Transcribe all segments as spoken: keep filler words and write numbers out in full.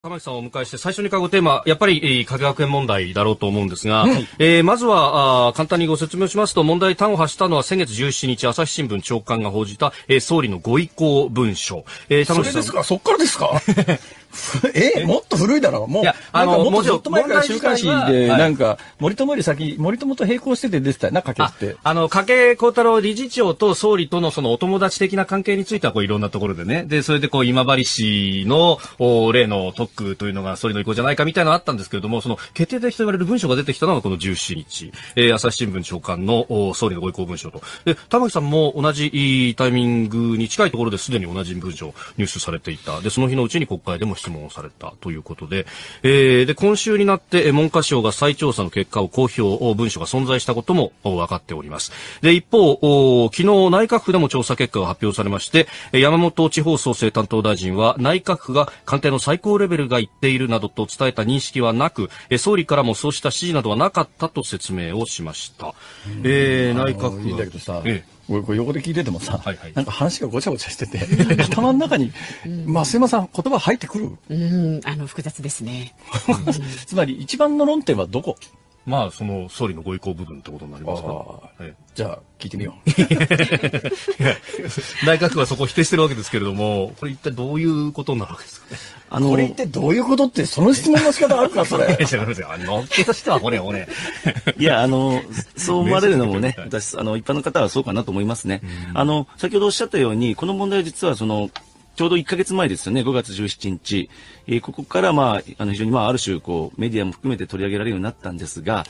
玉木さんをお迎えして最初に伺うテーマ、やっぱり加計学園問題だろうと思うんですが、はい、えー、まずはあ簡単にご説明しますと、問題端を発したのは先月じゅうしちにち朝日新聞長官が報じた、えー、総理のご意向文書。 えー、玉木さん、それですか？そっからですか？えもっと古いだろう。もう、いや、あの、もっとずっと前から週刊誌で、なんか、森友より先、森友と並行してて出てたよな、加計って。 あの、加計幸太郎理事長と総理とのそのお友達的な関係については、こういろんなところでね。で、それでこう、今治市の、例の特区というのが総理の意向じゃないかみたいなのあったんですけれども、その、決定的と言われる文書が出てきたのがこのじゅうしちにち、えー、朝日新聞長官の総理のご意向文書と。で、玉木さんも同じタイミングに近いところですでに同じ文書を入手されていた。で、その日のうちに国会でも質問をされた。ということで、えー、で今週になって文科省が再調査の結果を公表、文書が存在したことも分かっております。で一方、昨日内閣府でも調査結果が発表されまして、山本地方創生担当大臣は内閣府が官邸の最高レベルが言っているなどと伝えた認識はなく、総理からもそうした指示などはなかったと説明をしました。 えー、内閣府いいんだけどさ、ええ俺これ横で聞いててもさ、はいはい、なんか話がごちゃごちゃしてて頭の中に増山さん言葉入ってくる？ うんあの複雑ですねつまり一番の論点はどこ？ まあその総理のご意向部分ってことになりますか、はい、 じゃあ聞いてみよう内閣府はそこを否定してるわけですけれども、これ一体どういうことになるわけですかね。 あのこれ一体どういうことって、その質問の仕方あるかそれ。 あのっけとしてはこれをねいやあのそう思われるのもね、私あの一般の方はそうかなと思いますね。あの先ほどおっしゃったように、この問題は実はそのちょうどいっかげつまえですよね、ごがつじゅうしちにち、えー、ここから、まあ、あの非常に、まあ、ある種こうメディアも含めて取り上げられるようになったんですが、はい、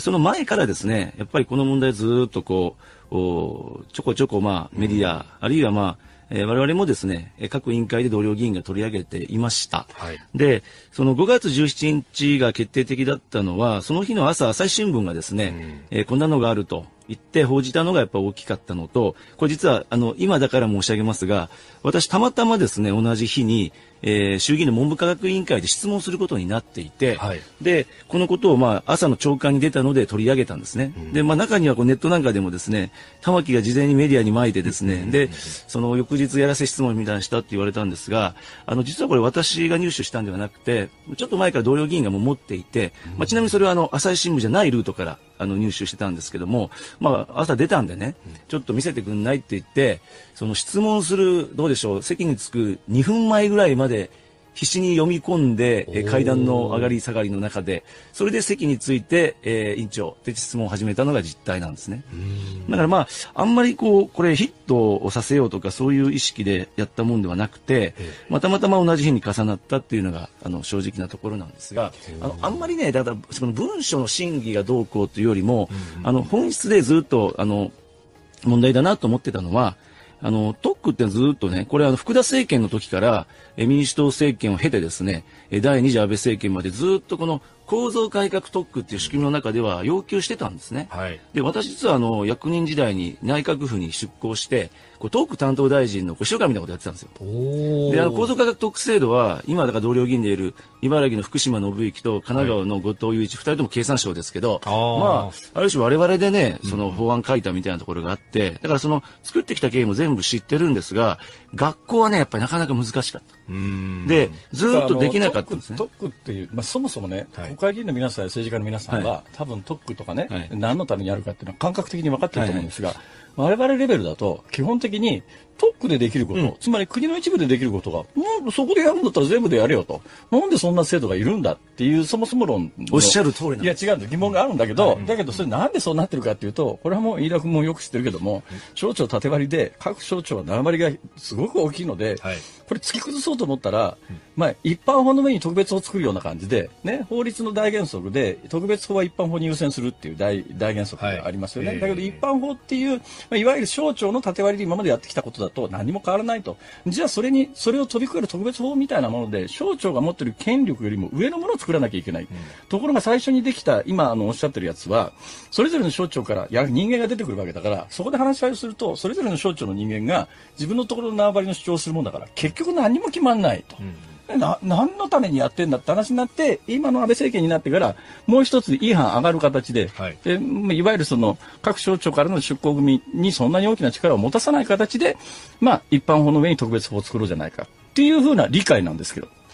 その前からですね、やっぱりこの問題ずっとこうおちょこちょこ、まあ、メディア、うん、あるいは、まあえー、我々もですね、各委員会で同僚議員が取り上げていました。はい、で、そのごがつじゅうしちにちが決定的だったのは、その日の朝、朝日新聞がですね、うんえー、こんなのがあると言って報じたのがやっぱ大きかったのと、これ実はあの今だから申し上げますが、私たまたまですね、同じ日に、えー、衆議院の文部科学委員会で質問することになっていて、はい、でこのことをまあ朝の朝刊に出たので取り上げたんですね。うん、でまあ中にはこうネットなんかでもですね、玉木が事前にメディアにまいてですね、うん、でその翌日やらせ質問みたいなしたって言われたんですが、あの実はこれ私が入手したんではなくて、ちょっと前から同僚議員がもう持っていて、まあ、ちなみにそれはあの朝日新聞じゃないルートからあの入手してたんですけども、まあ朝出たんでね、ちょっと見せてくんないって言って、その質問するどうでしょう、席に着くにふんまえぐらいまで必死に読み込んで、え階段の上がり下がりの中で、それで席について、えー、委員長で質問を始めたのが実態なんですね。だからまああんまりこうこれヒットをさせようとかそういう意識でやったもんではなくて、まあ、たまたま同じ日に重なったっていうのがあの正直なところなんですが、あのあんまりね、だからその文書の審議がどうこうというよりも、あの本質でずっとあの問題だなと思ってたのは、あの特区ってずっとね、これあの福田政権の時からえ民主党政権を経てですね、第二次安倍政権までずっとこの構造改革特区っていう仕組みの中では要求してたんですね。はい、で私実はあの役人時代に内閣府に出向して、こう特区担当大臣の秘書官みたいなことやってたんですよ。であの構造改革特区制度は今だから同僚議員でいる茨城の福島信之と神奈川の後藤祐一、はい、ふたりとも経産省ですけど、あまあある種我々でねその法案書いたみたいなところがあって、だからその作ってきた経緯も全部知ってるんですが、学校はねやっぱりなかなか難しかった。うんでずっとできなかったんですね。 特区っていう、まあ、そもそもね、はい、国会議員の皆さんや政治家の皆さんは、はい、多分特区とかね、はい、何のためにやるかっていうのは感覚的に分かってると思うんですが、はいはい、我々レベルだと基本的に特区でできること、うん、つまり国の一部でできることが、うん、そこでやるんだったら全部でやれよと、なんでそんな制度がいるんだっていうそもそも論おっしゃる通りなんです。いや違うんです、疑問があるんだけど、はい、だけどそれなんでそうなってるかっていうと、これはもう飯田君もよく知ってるけども、省庁縦割りで各省庁はなな割がすごく大きいので、はい、これ突き崩そうと思ったら、うん、まあ、一般法の上に特別法を作るような感じで、ね、法律の大原則で特別法は一般法に優先するっていう 大, 大原則がありますよね。はい、だけど一般法っていう、まあ、いわゆる省庁の縦割りで今までやってきたことだと何も変わらないと。じゃあそれにそれを飛び越える特別法みたいなもので省庁が持っている権力よりも上のものを作らなきゃいけない。うん、ところが最初にできた今あのおっしゃってるやつはそれぞれの省庁からや人間が出てくるわけだから、そこで話し合いをするとそれぞれの省庁の人間が自分のところの縄張りの主張をするもんだから結局何も決まらないと。うんな何のためにやってんだって話になって、今の安倍政権になってからもう一ついい案上がる形で、はい、でいわゆるその各省庁からの出向組にそんなに大きな力を持たさない形で、まあ、一般法の上に特別法を作ろうじゃないかっていうふうな理解なんですけど。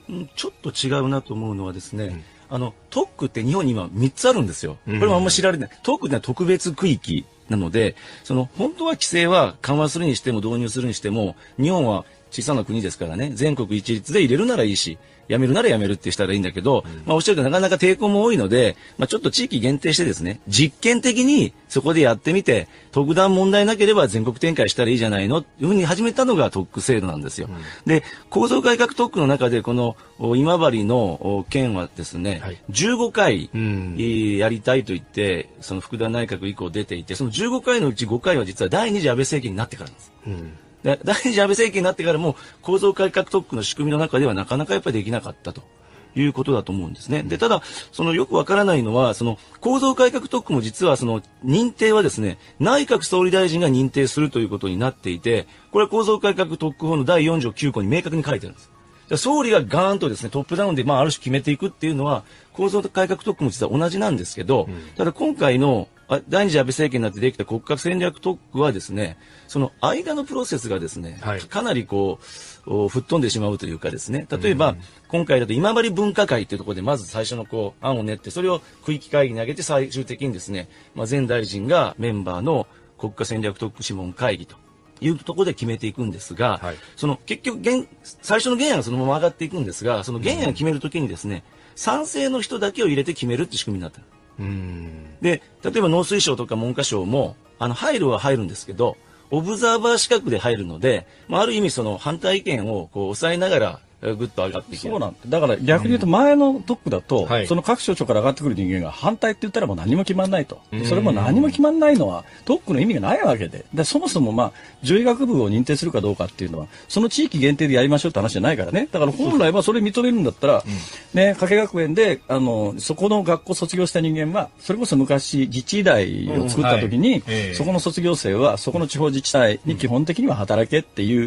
ちょっと違うなと思うのはですね、うん、あの特区って日本に今みっつあるんですよ。これもあんま知られない。特区ってのは特別区域なので、その本当は規制は緩和するにしても導入するにしても、日本は小さな国ですからね、全国一律で入れるならいいし、やめるならやめるってしたらいいんだけど、うん、まあおっしゃるとなかなか抵抗も多いので、まあちょっと地域限定してですね、実験的にそこでやってみて、特段問題なければ全国展開したらいいじゃないのというふうに始めたのが特区制度なんですよ。うん、で、構造改革特区の中でこの今治の県はですね、はい、じゅうごかい、うん、やりたいと言って、その福田内閣以降出ていて、そのじゅうごかいのうちごかいは実は第二次安倍政権になってからなんです。うん、で第二次安倍政権になってからも構造改革特区の仕組みの中ではなかなかやっぱりできなかったということだと思うんですね。で、ただ、そのよくわからないのは、その構造改革特区も実はその認定はですね、内閣総理大臣が認定するということになっていて、これは構造改革特区法のだいよんじょうきゅうこに明確に書いてあるんです。総理がガーンとですね、トップダウンで、まあ、ある種決めていくっていうのは、構造改革特区も実は同じなんですけど、うん、ただ今回の第二次安倍政権になってできた国家戦略特区はですね、その間のプロセスがですね、はい、かなりこう、吹っ飛んでしまうというかですね、例えば、うん、今回だと今治分科会というところでまず最初のこう案を練って、それを区域会議に上げて最終的にですね、まあ、前大臣がメンバーの国家戦略特区諮問会議というところで決めていくんですが、はい、その結局原最初の原案がそのまま上がっていくんですが、その原案を決めるときにですね、賛成の人だけを入れて決めるって仕組みになってる。うんで、例えば農水省とか文科省もあの入るは入るんですけど、オブザーバー資格で入るので、まあ、ある意味その反対意見をこう抑えながらぐっと上がっていける。 そうなんだから逆に言うと前の特区だと、うんはい、その各省庁から上がってくる人間が反対って言ったらもう何も決まんないと。それも何も決まんないのは特区の意味がないわけで。でそもそもまあ獣医学部を認定するかどうかっていうのはその地域限定でやりましょうって話じゃないからね。だから本来はそれ認めるんだったら、うん、ね、加計学園であのそこの学校卒業した人間はそれこそ昔自治医大を作った時に、うんはいえー、そこの卒業生はそこの地方自治体に基本的には働けっていう、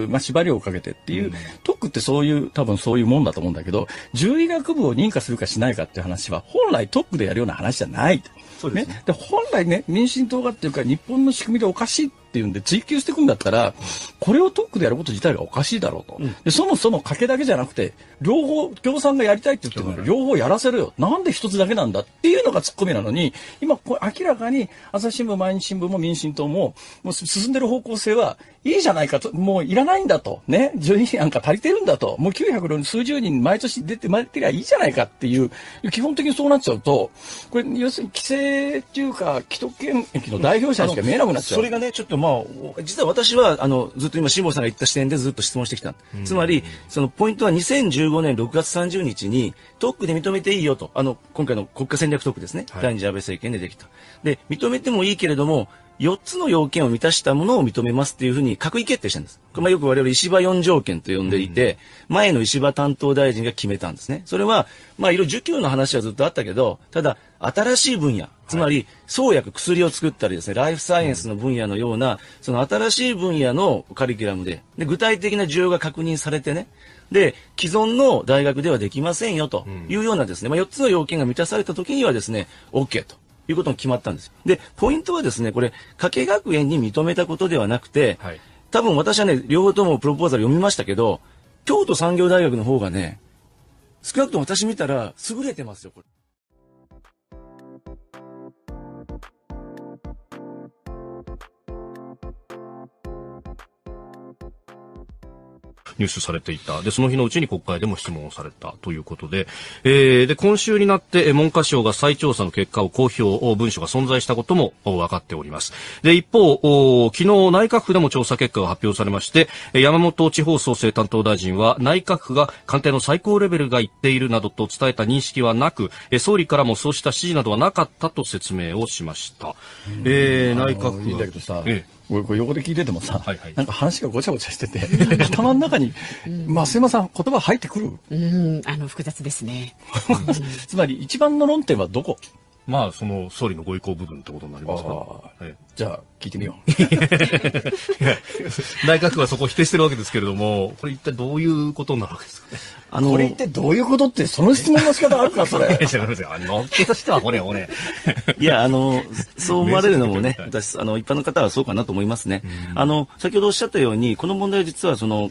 まあ、縛りをかけてっていう、うん、特区ってそういう多分そういうもんだと思うんだけど、獣医学部を認可するかしないかっていう話は本来特区でやるような話じゃない。そうですね。ね、で本来ね、民進党がっていうか日本の仕組みでおかしいっていうんで追及していくんだったら、これを特区でやること自体がおかしいだろうと。うん、でそもそも賭けだけじゃなくて、両方共産がやりたいって言ってるのに両方やらせるよ。なんで一つだけなんだっていうのがツッコミなのに、今これ明らかに朝日新聞、毎日新聞も民進党ももう進んでる方向性はいいじゃないかと、もういらないんだと、ね、じゅうににんなんか足りてるんだと、もうきゅうひゃく数十人毎年出てまいてりゃいいじゃないかっていう、基本的にそうなっちゃうと、これ要するに規制っていうか既得権益の代表者しか見えなくなっちゃう。 それがね、ちょっとまあ実は私はあのずっと今辛坊さんが言った視点でずっと質問してきた。うん、つまりそのポイントはにせんじゅうごねんろくがつさんじゅうにちに特区で認めていいよと、あの今回の国家戦略特区ですね、はい、第二次安倍政権でできた。で認めてもいいけれどもよっつの要件を満たしたものを認めますっていうふうに閣議決定したんです。まあ、よく我々石破よん条件と呼んでいて、うん、前の石破担当大臣が決めたんですね。それは、まあ、いろいろ需給の話はずっとあったけど、ただ、新しい分野、つまり、創薬、薬を作ったりですね、ライフサイエンスの分野のような、その新しい分野のカリキュラムで、で具体的な需要が確認されてね、で、既存の大学ではできませんよというようなですね、まあ、よっつの要件が満たされた時にはですね、OK と。いうことも決まったんです。で、ポイントはですね、これ、加計学園に認めたことではなくて、はい、多分私はね、両方ともプロポーザル読みましたけど、京都産業大学の方がね、少なくとも私見たら優れてますよ、これ。 入手されていた。で、その日のうちに国会でも質問をされたということで、えー、で、今週になって文科省が再調査の結果を公表、文書が存在したことも分かっております。で、一方、昨日内閣府でも調査結果が発表されまして、山本地方創生担当大臣は内閣府が官邸の最高レベルが言っているなどと伝えた認識はなく、総理からもそうした指示などはなかったと説明をしました。えー、内閣府いいんだけどさ、ええ俺これ横で聞いててもさ、はいはい、なんか話がごちゃごちゃしてて頭の中に増山さん言葉入ってくる、 うん、あの複雑ですねつまり一番の論点はどこ？ まあその総理のご意向部分ってことになりますか、 はい、じゃあ聞いてみよう内閣府はそこを否定してるわけですけれども、これ一体どういうことになるわけですかね。 あのこれってどういうことって、その質問の仕方あるかそれ。 あのっけとしてはこれをね。 いやあのそう思われるのもね、私あの一般の方はそうかなと思いますね。あの先ほどおっしゃったようにこの問題は実はその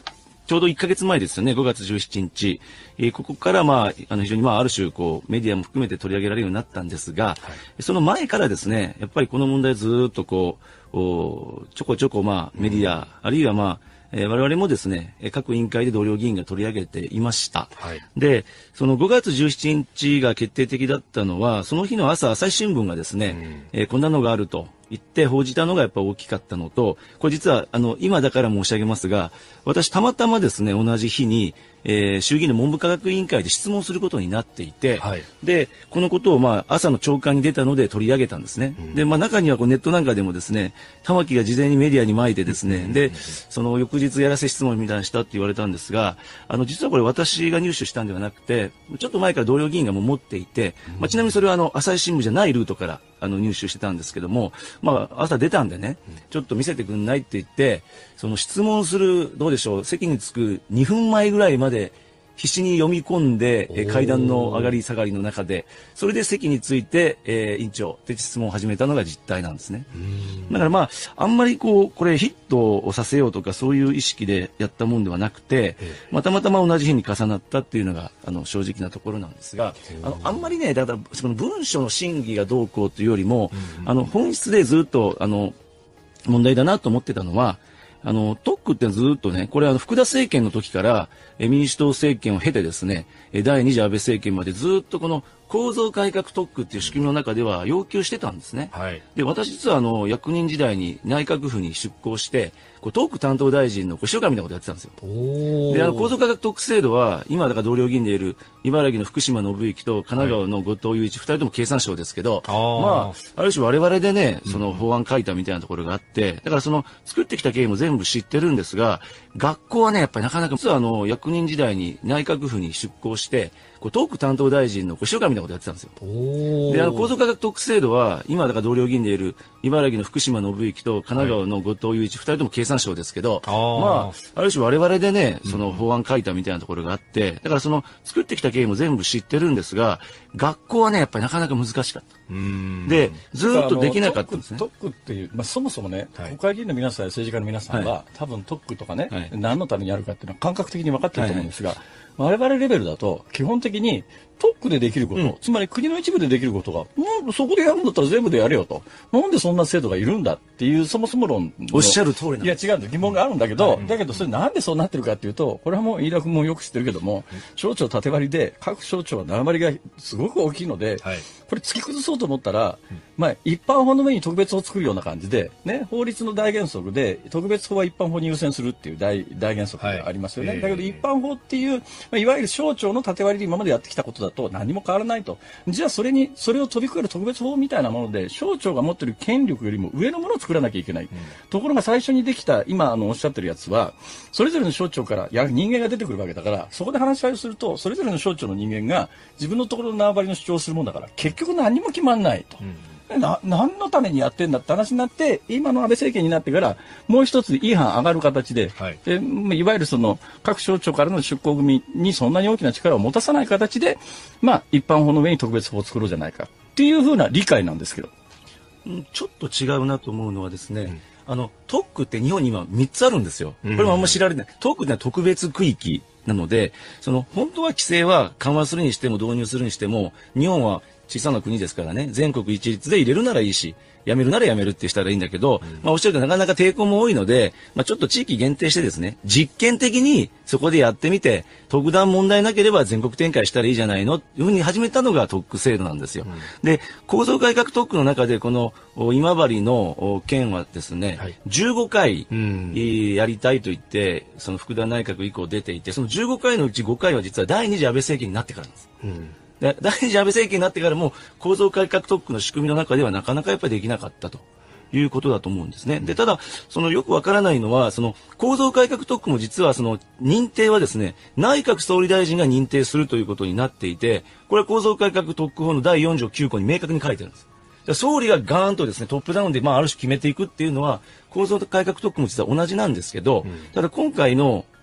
ちょうどいっかげつまえですよね、ごがつじゅうしちにち。えー、ここから、まあ、あの、非常に、まあ、ある種、こう、メディアも含めて取り上げられるようになったんですが、はい、その前からですね、やっぱりこの問題ずーっとこう、おちょこちょこ、まあ、メディア、うん、あるいは、まあ、えー、我々もですね、各委員会で同僚議員が取り上げていました。はい、で、そのごがつじゅうしちにちが決定的だったのは、その日の朝、朝日新聞がですね、うん、えー、こんなのがあると言って報じたのがやっぱ大きかったのと、これ実は、あの、今だから申し上げますが、私たまたまですね、同じ日に、えー、衆議院の文部科学委員会で質問することになっていて、はい、で、このことをまあ朝の朝刊に出たので取り上げたんですね。うん、で、まあ中にはこうネットなんかでもですね、玉木が事前にメディアに撒いてですね、うん、で、その翌日やらせ質問みたいにしたって言われたんですが、あの、実はこれ私が入手したんではなくて、ちょっと前から同僚議員がもう持っていて、うん、まあちなみにそれはあの、朝日新聞じゃないルートからあの入手してたんですけども、まあ朝出たんでね、ちょっと見せてくんないって言って、その質問する、どうでしょう、席に着くにふんまえぐらいまで必死に読み込んで、え階段の上がり下がりの中で、それで席について、えー、委員長で質問を始めたのが実態なんですね。だからまあ、あんまりこう、これヒットをさせようとかそういう意識でやったもんではなくて、まあ、たまたま同じ日に重なったっていうのが、あの、正直なところなんですが、あの、あんまりね、だから、その文書の審議がどうこうというよりも、あの、本質でずっと、あの、問題だなと思ってたのは、あの、特区ってずっとね、これあの、福田政権の時から、え民主党政権を経てですね、第二次安倍政権までずっとこの構造改革特区っていう仕組みの中では要求してたんですね。はい、で、私実はあの、役人時代に内閣府に出向して、こう特区担当大臣の秘書官みたいなことやってたんですよ。で、あの、構造改革特区制度は、今だから同僚議員でいる茨城の福島信之と神奈川の後藤祐一、二人とも経産省ですけど、まあ、ある種我々でね、その法案書いたみたいなところがあって、だからその作ってきた経緯も全部知ってるんですが、学校はね、やっぱりなかなか、実はあの、役人時代に内閣府に出向して、こう特区担当大臣の秘書官みたいなことやってたんですよ。で、あの、構造改革特区制度は、今だから同僚議員でいる茨城の福島信之と神奈川の後藤祐一、二人とも経産省ですけど、まあ、ある種我々でね、その法案書いたみたいなところがあって、だからその作ってきた経緯も全部知ってるんですが、学校はね、やっぱりなかなか難しかった。で、ずーっとできなかったんですね。 特区っていう、まあ、そもそもね、はい、国会議員の皆さんや政治家の皆さんは、はい、多分特区とかね、はい、何のためにやるかっていうのは感覚的に分かってると思うんですが、はいはい、我々レベルだと基本的に特区でできること、うん、つまり国の一部でできることが、うん、そこでやるんだったら全部でやれよと。なんでそんな制度がいるんだっていうそもそも論の。 おっしゃる通りなんです。いや違うんだ。疑問があるんだけど、はい、だけどそれなんでそうなってるかっていうと、これはもう飯田君もよく知ってるけども、省庁縦割りで各省庁はなな割がすごく大きいので、はい、これ突き崩そうと思ったら、うん、まあ一般法の上に特別法を作るような感じで、ね、法律の大原則で特別法は一般法に優先するっていう大大原則がありますよね。はい、だけど一般法っていう、まあ、いわゆる省庁の縦割りで今までやってきたことだと何も変わらないと。じゃあそれに、それを飛び越える特別法みたいなもので、省庁が持っている権力よりも上のものを作らなきゃいけない。うん、ところが最初にできた、今あのおっしゃってるやつは、それぞれの省庁からや人間が出てくるわけだから、そこで話し合いをすると、それぞれの省庁の人間が自分のところの縄張りの主張をするもんだから、結局何も決まんないと。うんな何のためにやってんだって話になって、今の安倍政権になってからもう一つ違反上がる形で、はい、でいわゆるその各省庁からの出向組にそんなに大きな力を持たさない形で、まあ、一般法の上に特別法を作ろうじゃないかっていうふうな理解なんですけど、 ちょっと違うなと思うのはですね、うん、あの特区って日本に今みっつあるんですよ。これもあんま知られない。特区ってのは特別区域なので、その本当は規制は緩和するにしても導入するにしても、日本は小さな国ですからね、全国一律で入れるならいいし、やめるならやめるってしたらいいんだけど、うん、まあおっしゃるとなかなか抵抗も多いので、まあちょっと地域限定してですね、実験的にそこでやってみて、特段問題なければ全国展開したらいいじゃないのっていうふうに始めたのが特区制度なんですよ。うん、で、構造改革特区の中でこの今治の県はですね、はい、じゅうごかい、うん、やりたいと言って、その福田内閣以降出ていて、そのじゅうごかいのうちごかいは実は第二次安倍政権になってからなんです。うん第二次安倍政権になってからも構造改革特区の仕組みの中ではなかなかやっぱりできなかったということだと思うんですね。で、ただ、そのよくわからないのは、その構造改革特区も実はその認定はですね、内閣総理大臣が認定するということになっていて、これは構造改革特区法のだいよん条きゅう項に明確に書いてあるんです。総理がガーンとですね、トップダウンで、まあ、ある種決めていくっていうのは、構造改革特区も実は同じなんですけど、うん、ただ今回の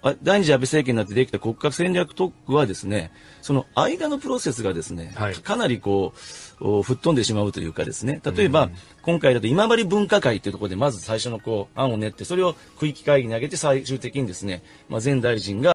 あ第二次安倍政権になってできた国家戦略特区はですね、その間のプロセスがですね、はい、かなりこう、吹っ飛んでしまうというかですね、例えば、うん、今回だと今治分科会というところでまず最初のこう案を練って、それを区域会議に上げて最終的にですね、まあ、前大臣が